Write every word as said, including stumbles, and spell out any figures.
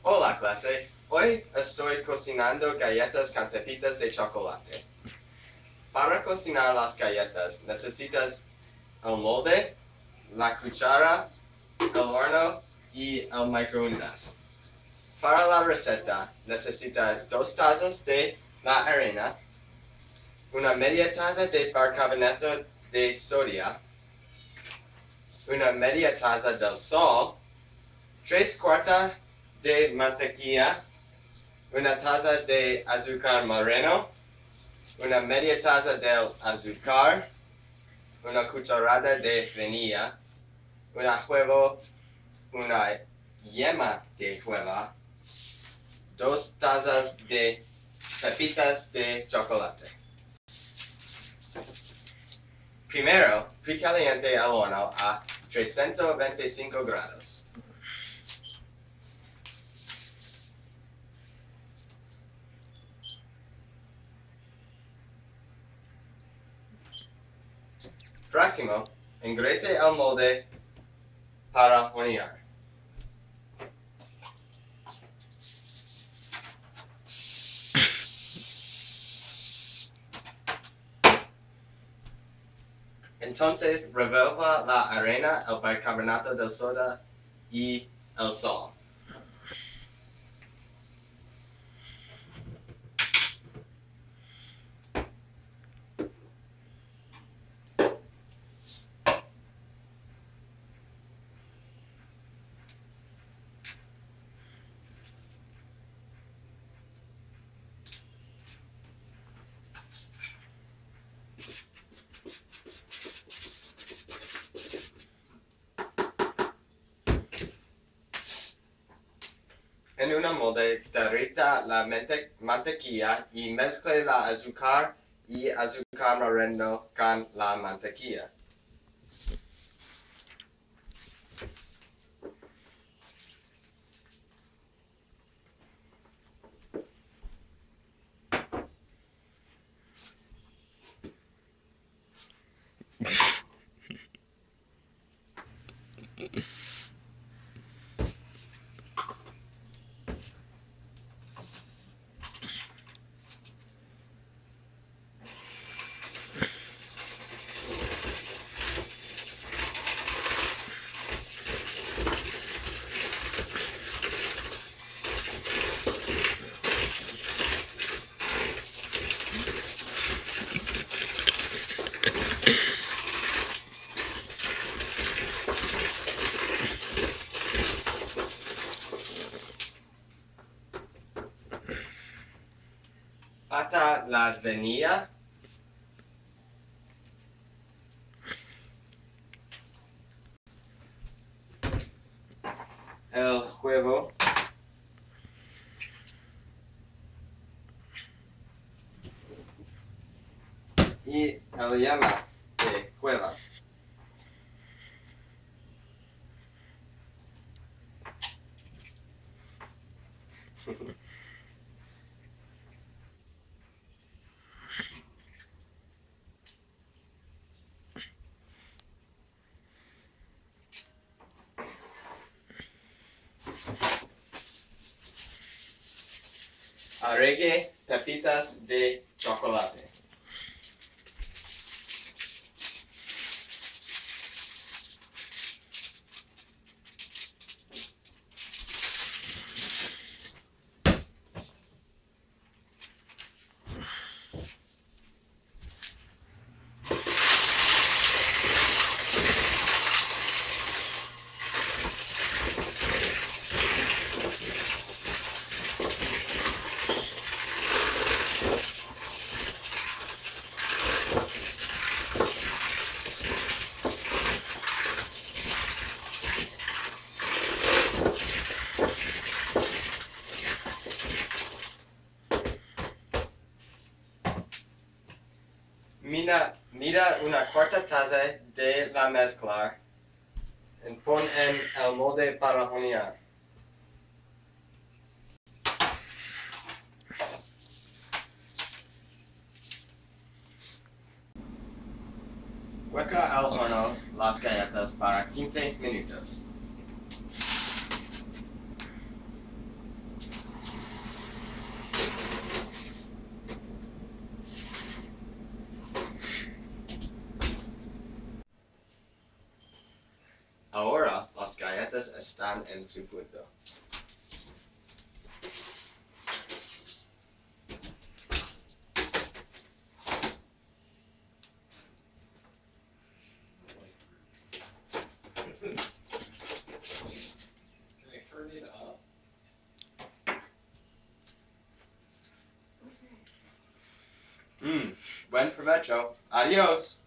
Hola clase, hoy estoy cocinando galletas con pepitas de chocolate. Para cocinar las galletas necesitas el molde, la cuchara, el horno y el microondas. Para la receta necesita dos tazas de la harina, una media taza de bicarbonato de sodio, una media taza del sal, tres cuartas de mantequilla, una taza de azúcar moreno, una media taza del azúcar, una cucharada de vainilla, un huevo, una yema de huevo, dos tazas de pepitas de chocolate. Primero, precaliente el horno a trescientos veinticinco grados. Próximo, engrese el molde para hornear. Entonces, revuelva la harina, el bicarbonato de soda y el sal. En una molde, derrita la mante mantequilla y mezcle la azúcar y azúcar moreno con la mantequilla. Ata la vainilla, el huevo, y el yema de huevo. Agregue pepitas de chocolate. Mira, mira una cuarta taza de la mezcla y pon en el molde para hornear. Hueca al horno las galletas para quince minutos. galletas están en su punto. Can I turn it up? Mmm, buen provecho. Adios.